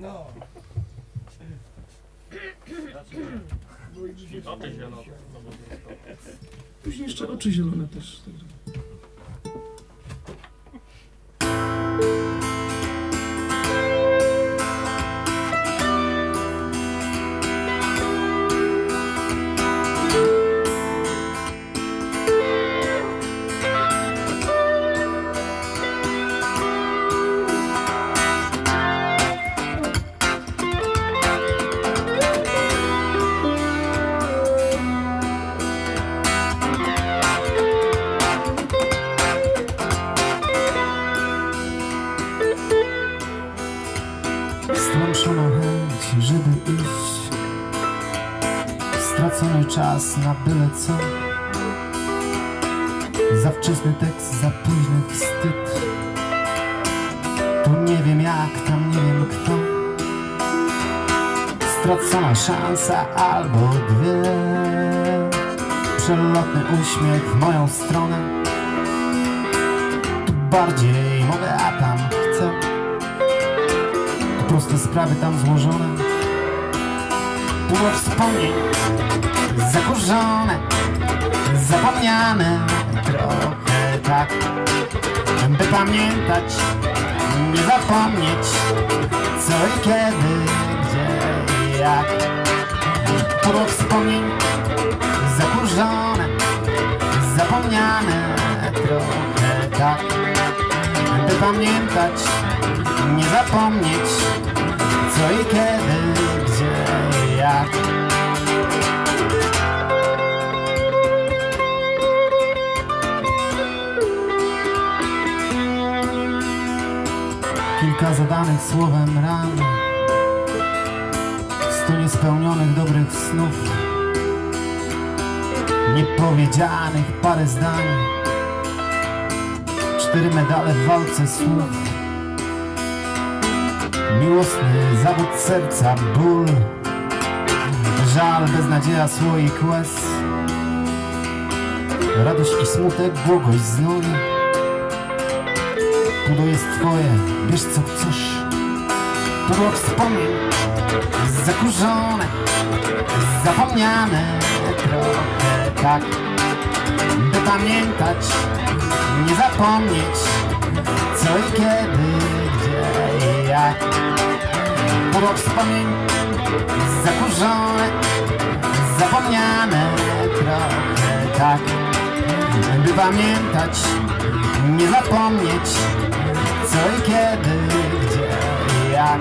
No. Oczy zielone. Później jeszcze oczy zielone też. Stłamszoną chęć, żeby iść, stracony czas na byle co. Za wczesny tekst, za późny wstyd. Tu nie wiem jak, tam nie wiem kto. Stracona szansa albo dwie. Przelotny uśmiech w moją stronę. Tu bardziej mogę, a tam chcę. Proste sprawy tam złożone. Pudło wspomnień zakurzone, zapomniane trochę tak, by pamiętać, nie zapomnieć co i kiedy, gdzie i jak. Pudło wspomnień zakurzone, zapomniane trochę tak, by pamiętać, nie zapomnieć co i kiedy, gdzie i jak. Kilka zadanych słowem ran, 100 niespełnionych dobrych snów, niepowiedzianych parę zdań, 4 medale w walce słów. Miłosny zawód serca, ból, żal, beznadzieja, słoik łez, radość i smutek, błogość, znój. Pudło jest twoje, wiesz co chcesz. Pudło wspomnień zakurzone, zapomniane trochę tak, by pamiętać, nie zapomnieć co i kiedy, gdzie i jak. Pudło wspomnień zakurzone, zapomniane trochę tak, by pamiętać, nie zapomnieć co i kiedy, gdzie i jak.